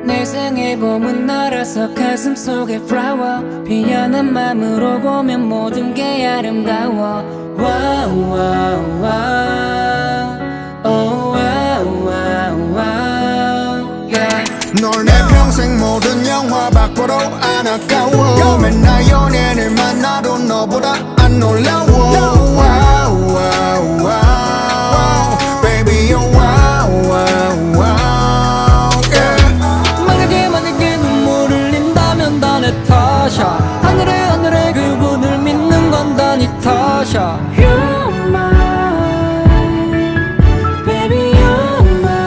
내 생의 봄은 날아서 가슴 속에 flower 피어난 맘으로 보면 모든 게 아름다워 wow, wow, wow. Oh, wow, wow, wow. Yeah. 널 내 평생 모든 영화 바꿔도 안 아까워 맨날 연예인을 만나도 너보다 안 놀라워 wow, wow, wow. Baby you're wow, wow, wow. Yeah. 만약에 눈물을 흘린다면 다 내 탓이야 하늘에 그분을 믿는 건 다 네 탓이야 You're mine Baby you're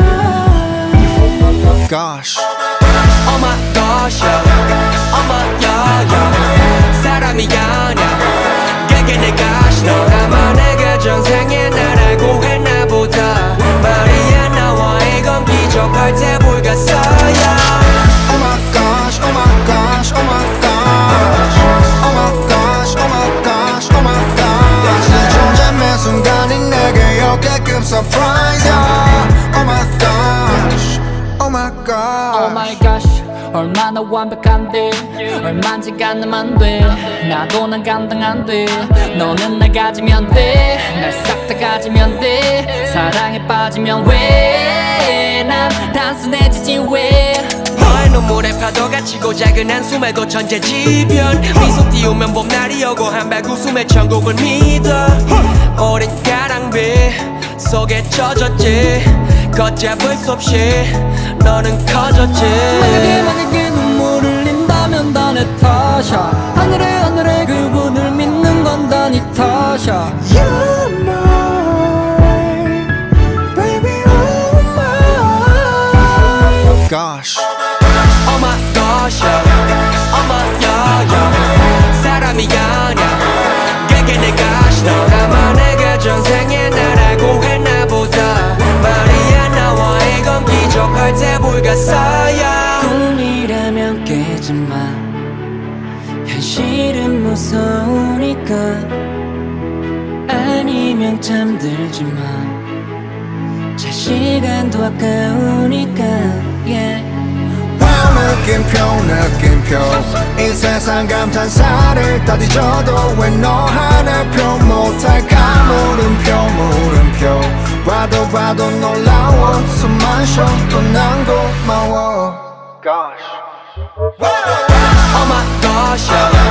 mine Gosh Oh my gosh yeah. Oh my yeah yeah. 사람이 아냐 그게 내가 너라만의 가정생에 날 알고 했나 보다 말이야 나와의 건 기적할 때 불가사야 Oh my gosh, oh my gosh, oh my gosh Oh my gosh, oh my gosh, oh my gosh 내 존재 매 순간이 내게 역대급 surprise yeah. Oh my gosh, oh my gosh Oh my gosh 얼마나 완벽한데 얼만지 가늠 안돼 나도 난 감당 안돼 너는 날 가지면 돼날 싹 다 가지면 돼 사랑에 빠지면 왜 난 단순해지지 왜 너의 눈물에 파도가 치고 작은 한숨에도 천재지변 미소 띄우면 봄날이 오고 한발 웃음에 천국을 믿어 오랜 가랑비 속에 젖었지 걷잡을 수 없이 너는 커졌지 만약에 눈물을 흘린다면 다 내 탓이야 하늘에 그분을 믿는 건 다 네 탓이야 You're mine Baby you're mine Gosh Oh my gosh yeah. Oh my yeah yeah. 사람이 아냐 그게 내가 너라만의 가정생에 날 알고 했나 보다 말이야 나와의 건 기적할 때 불가사야 꿈이라면 깨지마 현실은 무서우니까 아니면 잠들지마 잘 시간도 아까우니까 yeah. 느낌표 이 세상 감탄사를 다 뒤져도 왜 너 하나표 못할까 물음표 봐도 놀라워 숨만 쉬어도 난 고마워 Gosh Oh my gosh yeah.